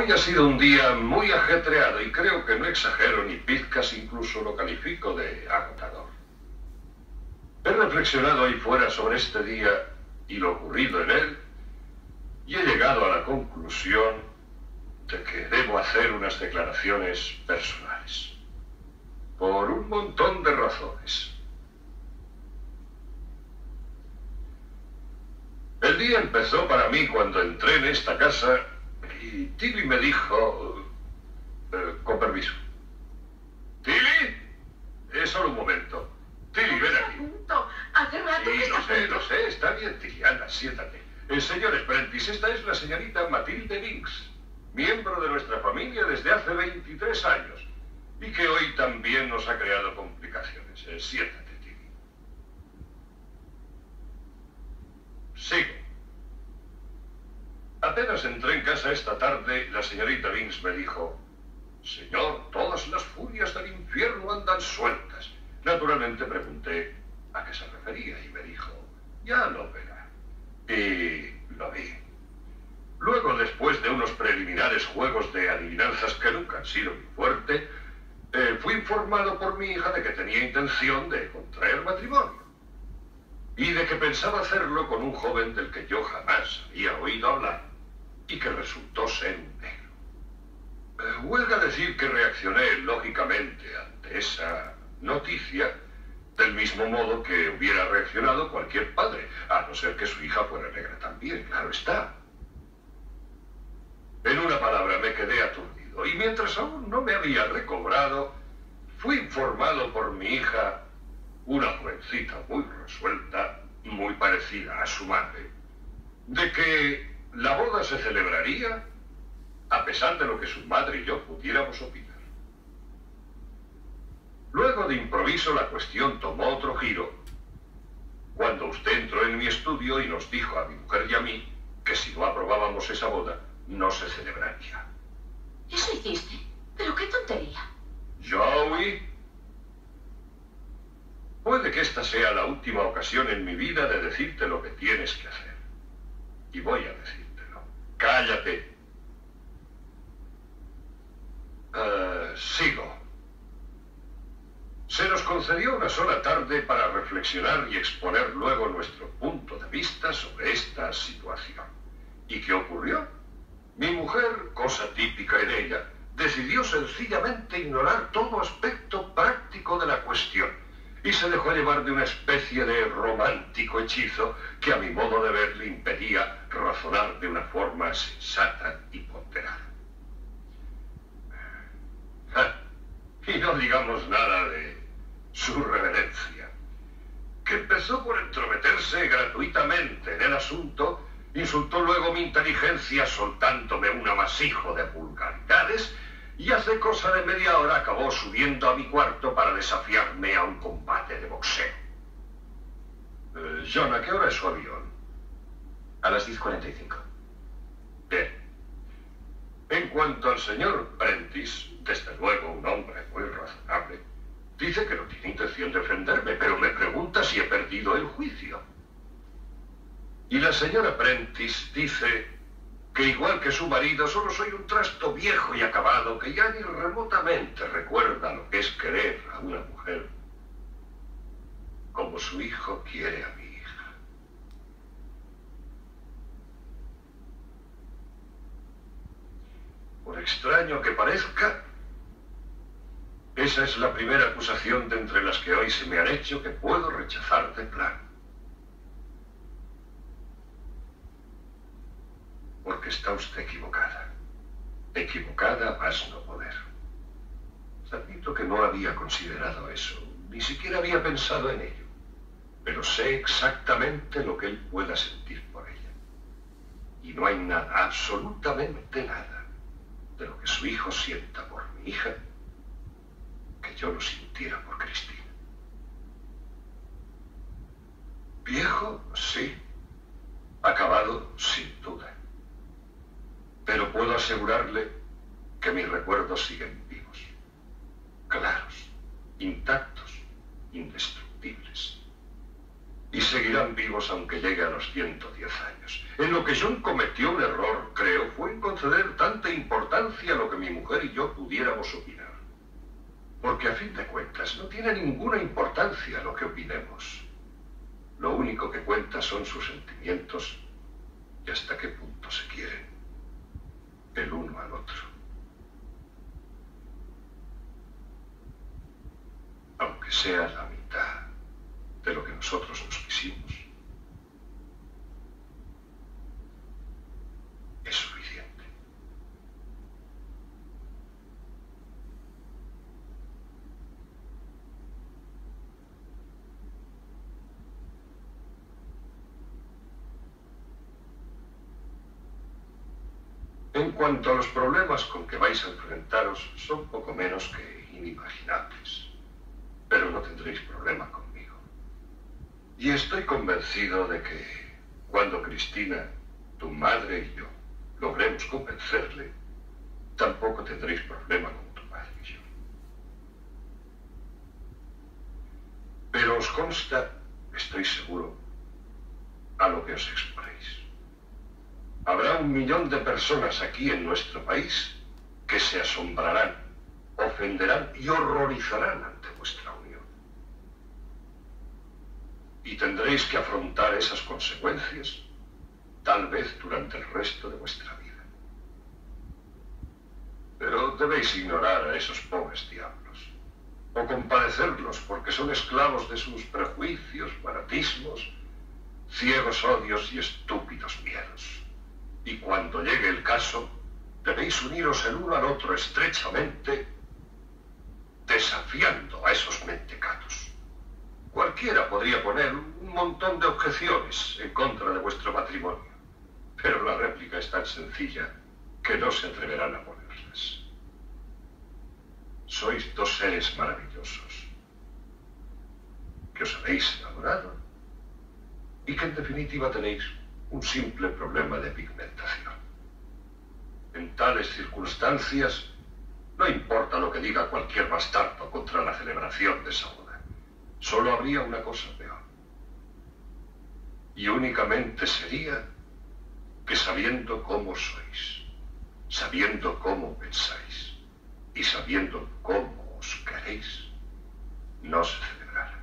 Hoy ha sido un día muy ajetreado y creo que no exagero ni pizcas, incluso lo califico de agotador. He reflexionado ahí fuera sobre este día y lo ocurrido en él y he llegado a la conclusión de que debo hacer unas declaraciones personales. Por un montón de razones. El día empezó para mí cuando entré en esta casa y Tilly me dijo... con permiso. ¿Tilly? Es solo un momento. Tilly, ven aquí. Hace rato que está a punto. Lo sé, está bien, Tilly. Anda, siéntate. Señor Prentice, esta es la señorita Matilde Binks, miembro de nuestra familia desde hace 23 años, y que hoy también nos ha creado complicaciones. Siéntate, Tilly. Sigo. Apenas entré en casa esta tarde, la señorita Binks me dijo: señor, todas las furias del infierno andan sueltas. Naturalmente pregunté a qué se refería y me dijo: ya lo verá. Y lo vi. Luego, después de unos preliminares juegos de adivinanzas que nunca han sido mi fuerte, fui informado por mi hija de que tenía intención de contraer matrimonio y de que pensaba hacerlo con un joven del que yo jamás había oído hablar y que resultó ser un negro. Huelga decir que reaccioné lógicamente ante esa noticia del mismo modo que hubiera reaccionado cualquier padre, a no ser que su hija fuera negra también, claro está. En una palabra, me quedé aturdido, y mientras aún no me había recobrado, fui informado por mi hija, una jovencita muy resuelta, muy parecida a su madre, de que la boda se celebraría a pesar de lo que su madre y yo pudiéramos opinar. Luego, de improviso, la cuestión tomó otro giro cuando usted entró en mi estudio y nos dijo a mi mujer y a mí que si no aprobábamos esa boda, no se celebraría. ¿Eso hiciste? ¿Pero qué tontería? Joey, puede que esta sea la última ocasión en mi vida de decirte lo que tienes que hacer. Y voy a decírtelo. Cállate. Sigo. Se nos concedió una sola tarde para reflexionar y exponer luego nuestro punto de vista sobre esta situación. ¿Y qué ocurrió? Mi mujer, cosa típica en ella, decidió sencillamente ignorar todo aspecto práctico de la cuestión y se dejó llevar de una especie de romántico hechizo que a mi modo de ver le impedía razonar de una forma sensata y ponderada. Y no digamos nada de su reverencia, que empezó por entrometerse gratuitamente en el asunto, insultó luego mi inteligencia soltándome un amasijo de vulgaridades y hace cosa de media hora acabó subiendo a mi cuarto para desafiarme a un combate de boxeo. John, ¿a qué hora es su avión? A las 10:45. Bien. En cuanto al señor Prentice, desde luego un hombre muy razonable, dice que no tiene intención de ofenderme, pero me pregunta si he perdido el juicio. Y la señora Prentice dice que igual que su marido solo soy un trasto viejo y acabado que ya ni remotamente recuerda lo que es querer a una mujer como su hijo quiere a mi hija. Por extraño que parezca, esa es la primera acusación de entre las que hoy se me han hecho que puedo rechazar de plano. Porque está usted equivocada. Equivocada más no poder. Admito que no había considerado eso, ni siquiera había pensado en ello. Pero sé exactamente lo que él pueda sentir por ella. Y no hay nada, absolutamente nada, de lo que su hijo sienta por mi hija, que yo lo sintiera por Cristina. Viejo, sí. Acabado, sin duda. Pero puedo asegurarle que mis recuerdos siguen vivos, claros, intactos, indestructibles. y seguirán vivos aunque llegue a los 110 años. En lo que John cometió un error, creo, fue en conceder tanta importancia a lo que mi mujer y yo pudiéramos opinar. Porque a fin de cuentas no tiene ninguna importancia lo que opinemos. Lo único que cuenta son sus sentimientos y hasta qué punto se quieren el uno al otro. Aunque sea la mitad de lo que nosotros nos quisimos, es suficiente. En cuanto a los problemas con que vais a enfrentaros, son poco menos que inimaginables. Pero no tendréis problema conmigo. Y estoy convencido de que cuando Cristina, tu madre y yo logremos convencerle, tampoco tendréis problema con tu madre y yo. Pero os consta, estoy seguro, a lo que os exponéis. Habrá 1 millón de personas aquí en nuestro país que se asombrarán, ofenderán y horrorizarán ante vuestra unión. Y tendréis que afrontar esas consecuencias, tal vez durante el resto de vuestra vida. Pero debéis ignorar a esos pobres diablos, o compadecerlos porque son esclavos de sus prejuicios, fanatismos, ciegos odios y estúpidos miedos. Y cuando llegue el caso, debéis uniros el uno al otro estrechamente, desafiando a esos mentecatos. Cualquiera podría poner un montón de objeciones en contra de vuestro matrimonio, pero la réplica es tan sencilla que no se atreverán a ponerlas. Sois 2 seres maravillosos, que os habéis enamorado y que en definitiva tenéis un simple problema de pigmentación. En tales circunstancias, no importa lo que diga cualquier bastardo contra la celebración de esa boda. Solo habría una cosa peor. Y únicamente sería que sabiendo cómo sois, sabiendo cómo pensáis y sabiendo cómo os queréis, no se celebrara.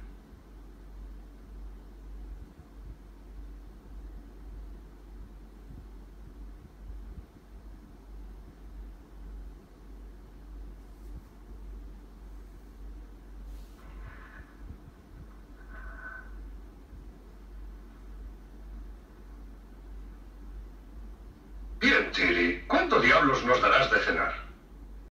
Bien, Tilly, ¿cuánto diablos nos darás de